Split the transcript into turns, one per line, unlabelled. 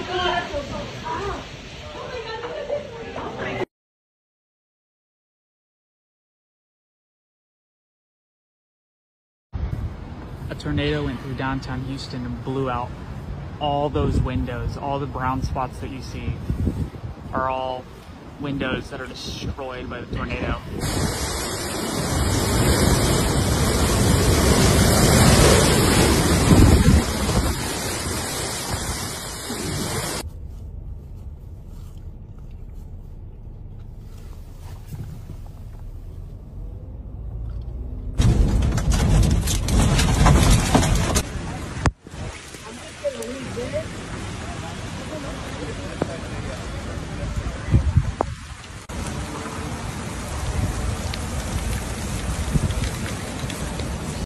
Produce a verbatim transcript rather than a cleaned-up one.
A tornado went through downtown Houston and blew out all those windows. All the brown spots that you see are all windows that are destroyed by the tornado.